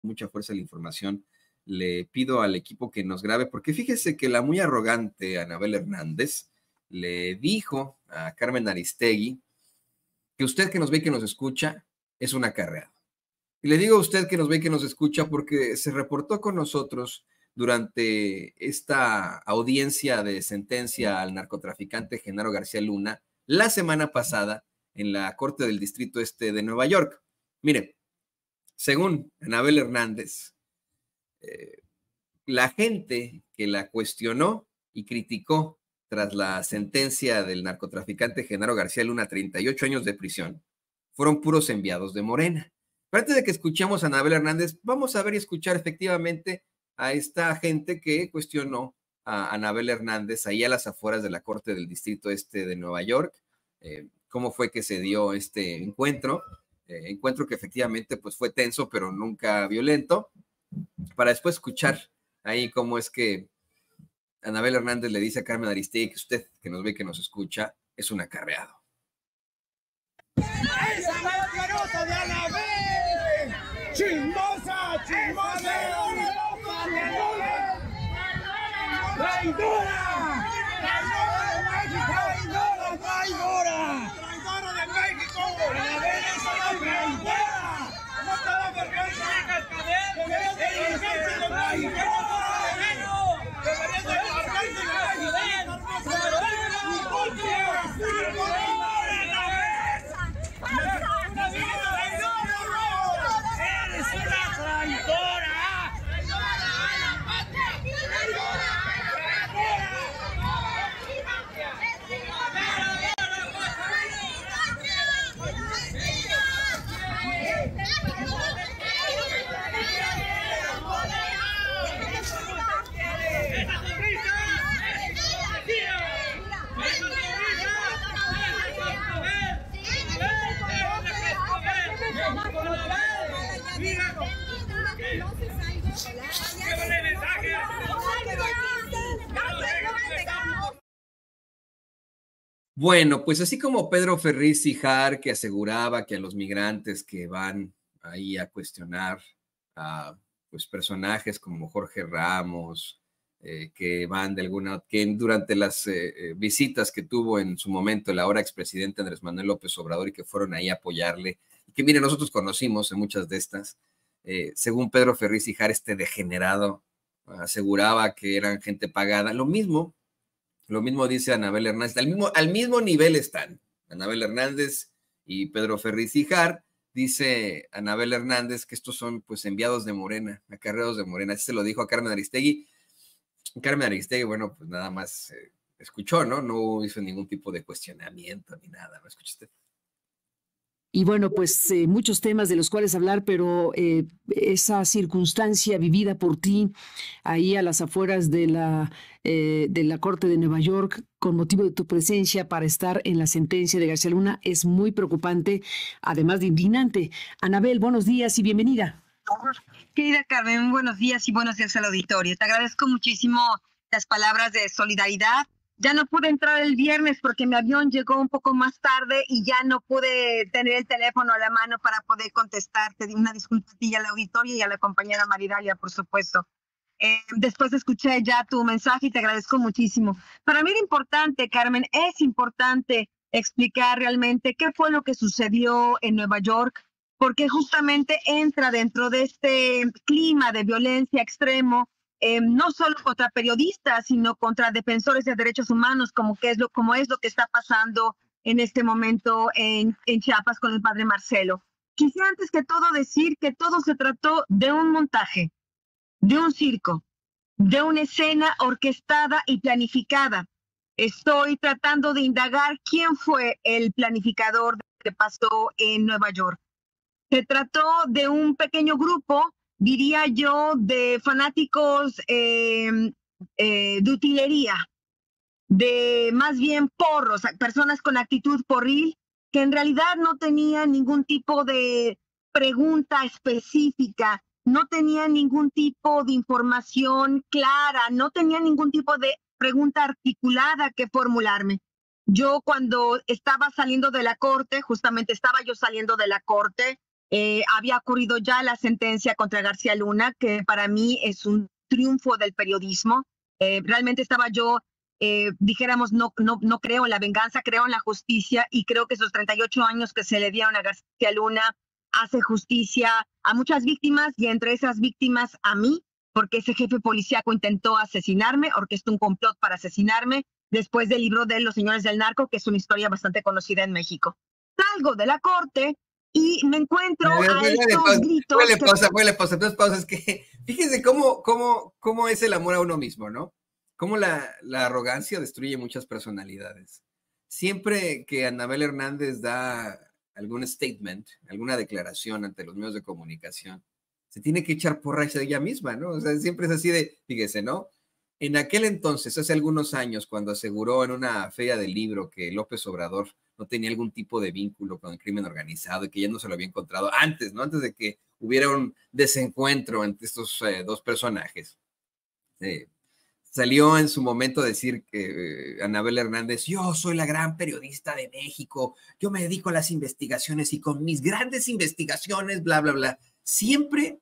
mucha fuerza la información. Le pido al equipo que nos grabe, porque fíjese que la muy arrogante Anabel Hernández le dijo a Carmen Aristegui que usted que nos ve y que nos escucha es un acarreado. Y le digo a usted que nos ve y que nos escucha porque se reportó con nosotros durante esta audiencia de sentencia al narcotraficante Genaro García Luna la semana pasada en la Corte del Distrito Este de Nueva York. Mire, según Anabel Hernández, la gente que la cuestionó y criticó tras la sentencia del narcotraficante Genaro García Luna, 38 años de prisión, fueron puros enviados de Morena. Pero antes de que escuchemos a Anabel Hernández, vamos a ver y escuchar efectivamente a esta gente que cuestionó a Anabel Hernández ahí a las afueras de la Corte del Distrito Este de Nueva York. Cómo fue que se dio este encuentro, encuentro que efectivamente pues fue tenso, pero nunca violento, para después escuchar ahí cómo es que Anabel Hernández le dice a Carmen Aristegui que usted, que nos ve, que nos escucha, es un acarreado. ¡Esa es la asquerosa de Anabel! ¡Chismosa! ¡Chismosa! ¡Traidora! ¡Traidora! ¡Traidora! ¡Traidora de México! ¡Anabel es una traidora! ¡No te da vergüenza! ¡Deberías de largarte de México! ¡Deberías de largarte de Bueno, pues así como Pedro Ferriz Sijar, que aseguraba que a los migrantes que van ahí a cuestionar a pues, personajes como Jorge Ramos, que van de alguna, que durante las visitas que tuvo en su momento el ahora expresidente Andrés Manuel López Obrador y que fueron ahí a apoyarle, y que mire, nosotros conocimos en muchas de estas, según Pedro Ferriz Sijar, este degenerado aseguraba que eran gente pagada. Lo mismo dice Anabel Hernández, al mismo nivel están Anabel Hernández y Pedro Ferriz Sijar. Dice Anabel Hernández que estos son pues enviados de Morena, acarreados de Morena. Así se lo dijo a Carmen Aristegui. Carmen Aristegui, bueno, pues nada más escuchó, ¿no? No hizo ningún tipo de cuestionamiento ni nada, ¿no escucha usted? Y bueno, pues muchos temas de los cuales hablar, pero esa circunstancia vivida por ti ahí a las afueras de la Corte de Nueva York con motivo de tu presencia para estar en la sentencia de García Luna es muy preocupante, además de indignante. Anabel, buenos días y bienvenida. Querida Carmen, buenos días y buenos días al auditorio. Te agradezco muchísimo las palabras de solidaridad. Ya no pude entrar el viernes porque mi avión llegó un poco más tarde y ya no pude tener el teléfono a la mano para poder contestarte. Una disculpa a ti y al auditorio y a la compañera Maridalia, por supuesto. Después escuché ya tu mensaje y te agradezco muchísimo. Para mí era importante, Carmen, es importante explicar realmente qué fue lo que sucedió en Nueva York, porque justamente entra dentro de este clima de violencia extremo, no solo contra periodistas, sino contra defensores de derechos humanos, como es lo que está pasando en este momento en Chiapas con el padre Marcelo. Quisiera antes que todo decir que todo se trató de un montaje, de un circo, de una escena orquestada y planificada. Estoy tratando de indagar quién fue el planificador de lo que pasó en Nueva York. Se trató de un pequeño grupo, diría yo, de fanáticos de utilería, de más bien porros, personas con actitud porril, que en realidad no tenían ningún tipo de pregunta específica, no tenían ningún tipo de información clara, no tenían ningún tipo de pregunta articulada que formularme. Yo cuando estaba saliendo de la corte, justamente estaba yo saliendo de la corte, había ocurrido ya la sentencia contra García Luna, que para mí es un triunfo del periodismo. Realmente estaba yo, dijéramos, no creo en la venganza, creo en la justicia, y creo que esos 38 años que se le dieron a García Luna hace justicia a muchas víctimas, y entre esas víctimas a mí, porque ese jefe policíaco intentó asesinarme, orquestó un complot para asesinarme, después del libro de Los Señores del Narco, que es una historia bastante conocida en México. Salgo de la corte y me encuentro a estos gritos. Dos pausas, que fíjense cómo es el amor a uno mismo, ¿no? Cómo la arrogancia destruye muchas personalidades. Siempre que Anabel Hernández da algún statement, alguna declaración ante los medios de comunicación, se tiene que echar porras a ella misma, ¿no? O sea, siempre es así de, fíjese, ¿no? En aquel entonces, hace algunos años, cuando aseguró en una feria del libro que López Obrador no tenía algún tipo de vínculo con el crimen organizado y que ya no se lo había encontrado antes, ¿no? Antes de que hubiera un desencuentro entre estos dos personajes. Salió en su momento a decir que Anabel Hernández, yo soy la gran periodista de México, yo me dedico a las investigaciones y con mis grandes investigaciones, bla, bla, bla. Siempre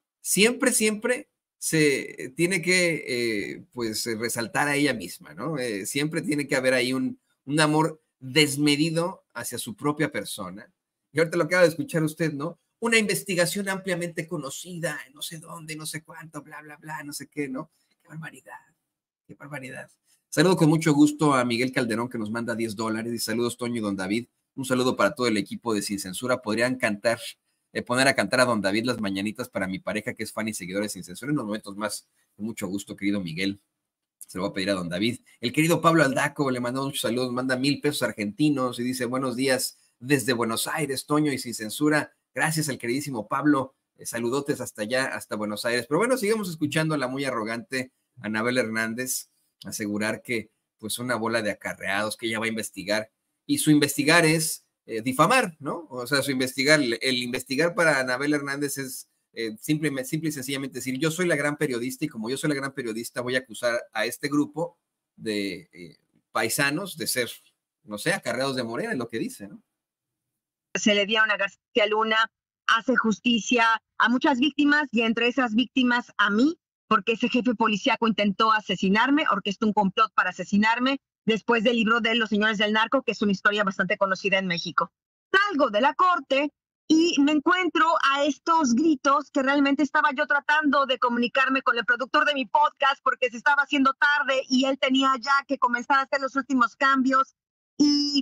se tiene que pues resaltar a ella misma, ¿no? Siempre tiene que haber ahí un amor desmedido hacia su propia persona. Y ahorita lo acaba de escuchar usted, ¿no? Una investigación ampliamente conocida, no sé dónde, no sé cuánto, bla, bla, bla, no sé qué, ¿no? Qué barbaridad. Qué barbaridad. Saludo con mucho gusto a Miguel Calderón, que nos manda $10. Y saludos, Toño y Don David. Un saludo para todo el equipo de Sin Censura. Podrían poner a cantar a Don David las mañanitas para mi pareja, que es fan y seguidor de Sin Censura. En unos momentos más, con mucho gusto, querido Miguel. Se lo voy a pedir a Don David. El querido Pablo Aldaco le mandó muchos saludos, manda 1,000 pesos argentinos y dice, buenos días desde Buenos Aires, Toño y Sin Censura. Gracias al queridísimo Pablo. Saludotes hasta allá, hasta Buenos Aires. Pero bueno, sigamos escuchando a la muy arrogante Anabel Hernández asegurar que pues una bola de acarreados que ella va a investigar, y su investigar es difamar, ¿no? O sea, el investigar para Anabel Hernández es simple y sencillamente decir, yo soy la gran periodista, y como yo soy la gran periodista voy a acusar a este grupo de paisanos de ser, no sé, acarreados de Morena, es lo que dice, ¿no? Se le dieron a García Luna, hace justicia a muchas víctimas, y entre esas víctimas a mí, porque ese jefe policíaco intentó asesinarme, orquestó un complot para asesinarme, después del libro de Los Señores del Narco, que es una historia bastante conocida en México. Salgo de la corte y me encuentro a estos gritos, que realmente estaba yo tratando de comunicarme con el productor de mi podcast, porque se estaba haciendo tarde y él tenía ya que comenzar a hacer los últimos cambios, y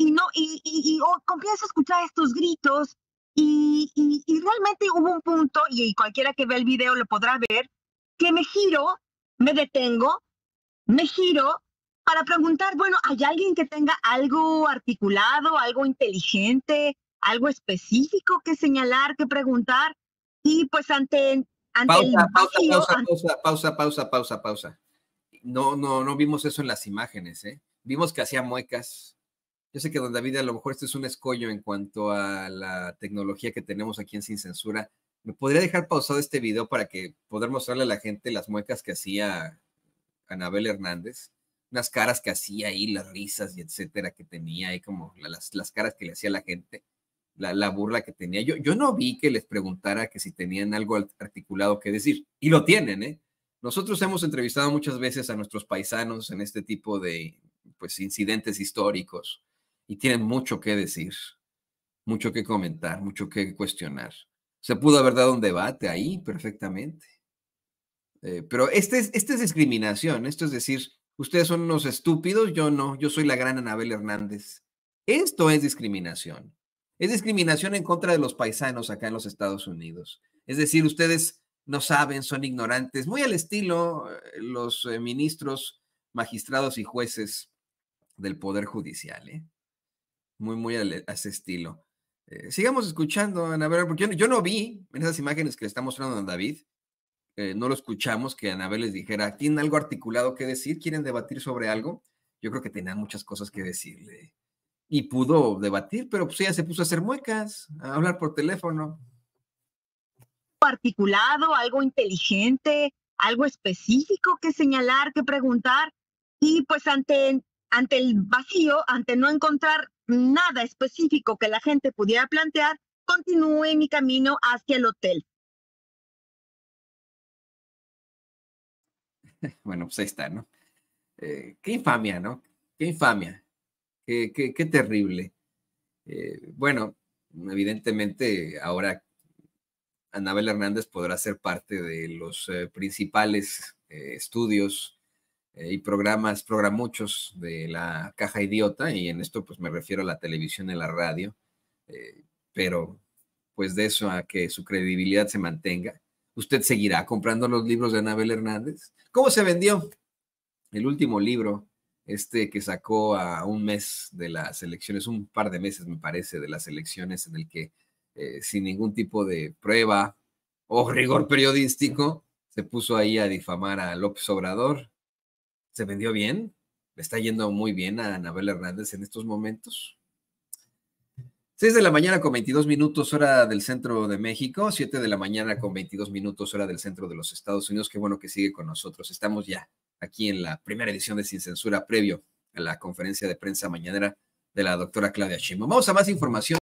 comienzo a escuchar estos gritos, y realmente hubo un punto, y cualquiera que ve el video lo podrá ver, que me giro, me detengo, me giro para preguntar, bueno, ¿hay alguien que tenga algo articulado, algo inteligente, algo específico que señalar, que preguntar? Y pues ante el vacío... Pausa. No vimos eso en las imágenes, ¿eh? Vimos que hacía muecas. Yo sé que, Don David, a lo mejor este es un escollo en cuanto a la tecnología que tenemos aquí en Sin Censura. ¿Me podría dejar pausado este video para que poder mostrarle a la gente las muecas que hacía Anabel Hernández? Unas caras que hacía ahí, las risas y etcétera que tenía ahí, como las caras que le hacía a la gente, la burla que tenía. Yo no vi que les preguntara que si tenían algo articulado que decir, y lo tienen, ¿eh? Nosotros hemos entrevistado muchas veces a nuestros paisanos en este tipo de pues, incidentes históricos, y tienen mucho que decir, mucho que comentar, mucho que cuestionar. Se pudo haber dado un debate ahí perfectamente. Pero este es discriminación. Esto es decir, ustedes son unos estúpidos, yo no, yo soy la gran Anabel Hernández. Esto es discriminación. Es discriminación en contra de los paisanos acá en los Estados Unidos. Es decir, ustedes no saben, son ignorantes, muy al estilo los ministros, magistrados y jueces del Poder Judicial, ¿eh? Muy a ese estilo. Sigamos escuchando, Anabel, porque yo no vi en esas imágenes que le está mostrando Don David, no lo escuchamos que Anabel les dijera, ¿tienen algo articulado que decir? ¿Quieren debatir sobre algo? Yo creo que tenían muchas cosas que decirle. Y pudo debatir, pero pues ella se puso a hacer muecas, a hablar por teléfono. Articulado, algo inteligente, algo específico que señalar, que preguntar, y pues ante el vacío, ante no encontrar nada específico que la gente pudiera plantear, continúe mi camino hacia el hotel. Bueno, pues ahí está, ¿no? Qué infamia, ¿no? Qué infamia, qué terrible. Bueno, evidentemente ahora Anabel Hernández podrá ser parte de los principales estudios y programuchos de la Caja Idiota, y en esto pues me refiero a la televisión y la radio, pero pues de eso a que su credibilidad se mantenga. ¿Usted seguirá comprando los libros de Anabel Hernández? ¿Cómo se vendió el último libro, que sacó a un mes de las elecciones, un par de meses me parece, de las elecciones, en el que sin ningún tipo de prueba o rigor periodístico se puso ahí a difamar a López Obrador? ¿Se vendió bien? ¿Le está yendo muy bien a Anabel Hernández en estos momentos? 6 de la mañana con 22 minutos, hora del centro de México, 7 de la mañana con 22 minutos, hora del centro de los Estados Unidos. Qué bueno que sigue con nosotros. Estamos ya aquí en la primera edición de Sin Censura, previo a la conferencia de prensa mañanera de la doctora Claudia Sheinbaum. Vamos a más información.